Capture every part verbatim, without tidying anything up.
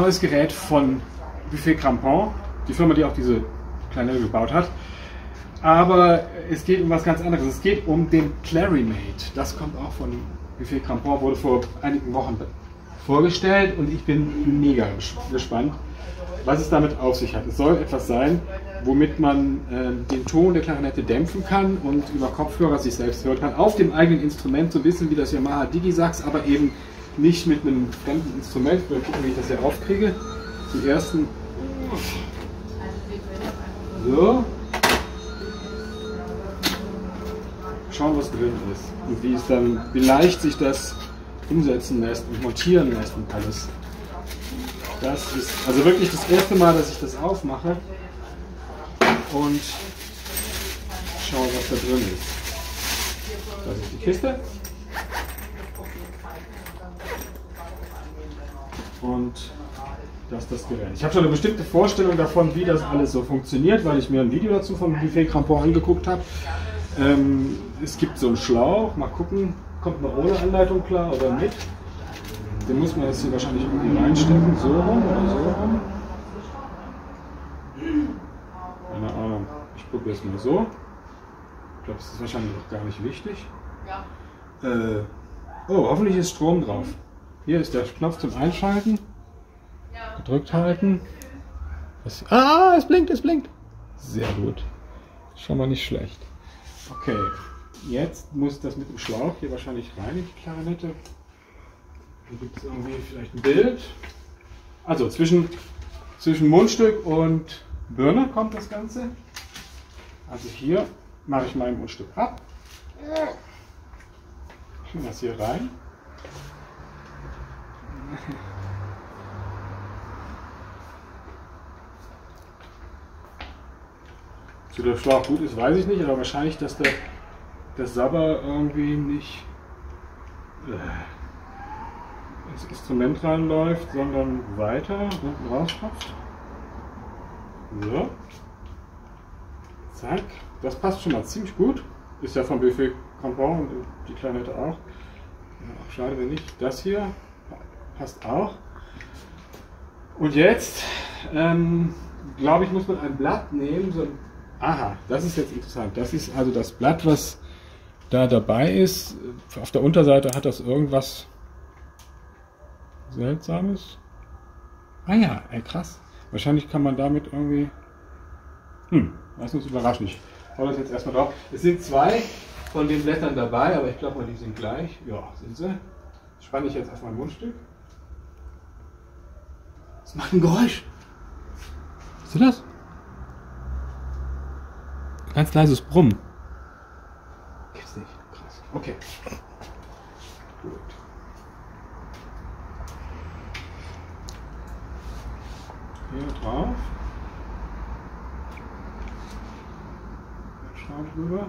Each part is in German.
tolles Gerät von Buffet Crampon, die Firma, die auch diese Klarinette gebaut hat. Aber es geht um was ganz anderes. Es geht um den Clarimate. Das kommt auch von Buffet Crampon, wurde vor einigen Wochen vorgestellt und ich bin mega gespannt, was es damit auf sich hat. Es soll etwas sein, womit man äh, den Ton der Klarinette dämpfen kann und über Kopfhörer sich selbst hören kann, auf dem eigenen Instrument, so ein bisschen wie das Yamaha Digisax, aber eben nicht mit einem fremden Instrument. Mal gucken, wie ich das hier aufkriege. Die ersten. So. Schauen, was drin ist und wie es dann, wie leicht sich das umsetzen lässt und montieren lässt und alles. Das ist also wirklich das erste Mal, dass ich das aufmache und schaue, was da drin ist. Das ist die Kiste. Und das ist das Gerät. Ich habe schon eine bestimmte Vorstellung davon, wie das alles so funktioniert, weil ich mir ein Video dazu vom Buffet Crampon angeguckt habe. Ähm, es gibt so einen Schlauch, mal gucken, kommt man ohne Anleitung klar oder mit. Den muss man jetzt hier wahrscheinlich irgendwie reinstecken, so rum oder so rum. Keine Ahnung, ich probiere es mal so. Ich glaube, es ist wahrscheinlich noch gar nicht wichtig. Ja. Äh, oh, hoffentlich ist Strom drauf. Hier ist der Knopf zum Einschalten. Ja. Gedrückt halten. Das, ah, es blinkt, es blinkt. Sehr gut. Schon mal nicht schlecht. Okay, jetzt muss das mit dem Schlauch hier wahrscheinlich rein in die Klarinette. Hier gibt es irgendwie vielleicht ein Bild. Also zwischen, zwischen Mundstück und Birne kommt das Ganze. Also hier mache ich mein Mundstück ab. Ich nehme das hier rein. Zu der Schlauch gut ist, weiß ich nicht, aber wahrscheinlich, dass der, der Sabber irgendwie nicht äh, ins Instrument reinläuft, sondern weiter hinten rausschopft. So. Zack. Das passt schon mal ziemlich gut. Ist ja vom Buffet Crampon und die Klarinette auch. Ja, auch schade, wenn nicht. Das hier passt auch. Und jetzt, ähm, glaube ich, muss man ein Blatt nehmen. So ein Aha, das ist jetzt interessant. Das ist also das Blatt, was da dabei ist. Auf der Unterseite hat das irgendwas Seltsames. Ah ja, ey, krass. Wahrscheinlich kann man damit irgendwie... Hm, lass uns überraschen. Ich hau das jetzt erstmal drauf. Es sind zwei von den Blättern dabei, aber ich glaube mal, die sind gleich. Ja, sind sie. Das spanne ich jetzt auf mein Mundstück. Das macht ein Geräusch. Siehst du das? Ganz leises Brummen. Gibt's nicht. Krass. Okay. Gut. Hier drauf. Schau drüber.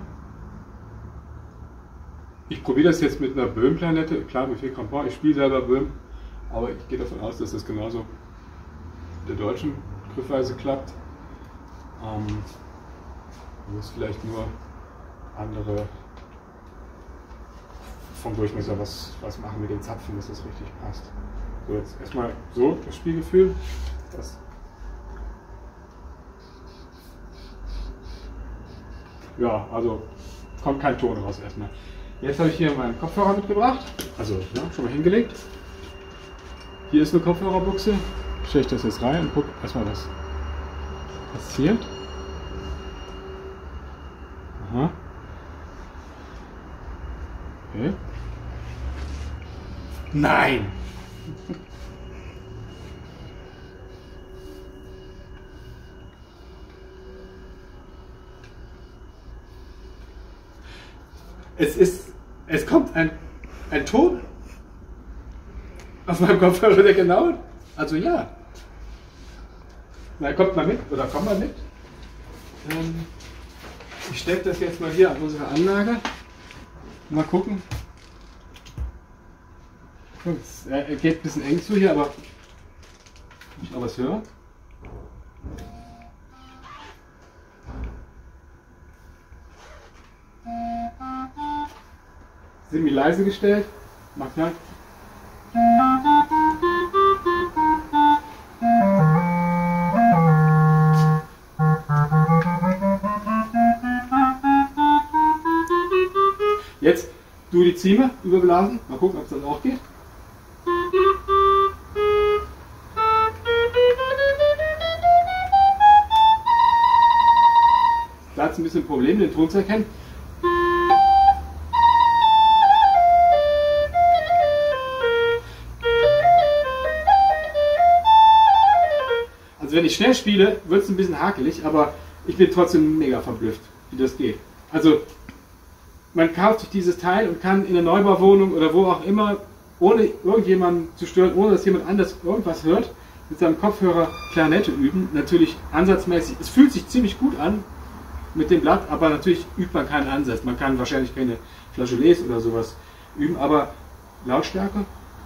Ich probiere das jetzt mit einer Böhm-Klarinette. Klar, mit viel Crampon. Ich spiele selber Böhm, aber ich gehe davon aus, dass das genauso mit der deutschen Griffweise klappt. Ähm, Man muss vielleicht nur andere vom Durchmesser was, was machen mit den Zapfen, dass das richtig passt. So, jetzt erstmal so das Spielgefühl. Das ja, also kommt kein Ton raus erstmal. Jetzt habe ich hier meinen Kopfhörer mitgebracht, also ja, schon mal hingelegt. Hier ist eine Kopfhörerbuchse. Stelle ich das jetzt rein und gucke erstmal, was passiert. Aha. Okay. Nein! Es ist, es kommt ein, ein Ton auf meinem Kopfhörer, der genau, also ja. Na, kommt mal mit, oder kommt mal mit. Ähm, Ich stecke das jetzt mal hier an unsere Anlage. Mal gucken. Es geht ein bisschen eng zu hier, aber ich noch was höre. Sind wir leise gestellt? Mach mal. Polizime überblasen. Mal gucken, ob es dann auch geht. Da hat es ein bisschen Probleme, den Ton zu erkennen. Also wenn ich schnell spiele, wird es ein bisschen hakelig, aber ich bin trotzdem mega verblüfft, wie das geht. Also man kauft sich dieses Teil und kann in der Neubauwohnung oder wo auch immer, ohne irgendjemanden zu stören, ohne dass jemand anders irgendwas hört, mit seinem Kopfhörer Klarinette üben. Natürlich ansatzmäßig, es fühlt sich ziemlich gut an mit dem Blatt, aber natürlich übt man keinen Ansatz. Man kann wahrscheinlich keine Flageolets oder sowas üben, aber Lautstärke.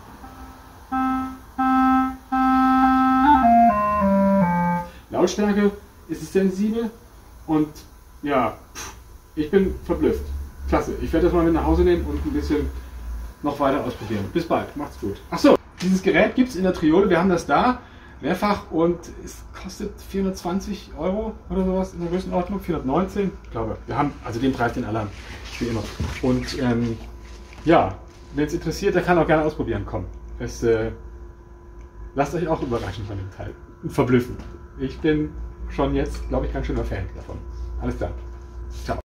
Lautstärke ist es sensibel und ja, ich bin verblüfft. Klasse, ich werde das mal mit nach Hause nehmen und ein bisschen noch weiter ausprobieren. Bis bald, macht's gut. Achso, dieses Gerät gibt es in der Triole, wir haben das da mehrfach und es kostet vierhundertzwanzig Euro oder sowas in der Größenordnung, vierhundertneunzehn, ich glaube. Wir haben also den Preis, den alle haben, wie immer. Und ähm, ja, wenn es interessiert, der kann auch gerne ausprobieren, komm. Es, äh, lasst euch auch überraschen von dem Teil und verblüffen. Ich bin schon jetzt, glaube ich, ganz schöner Fan davon. Alles klar. Ciao.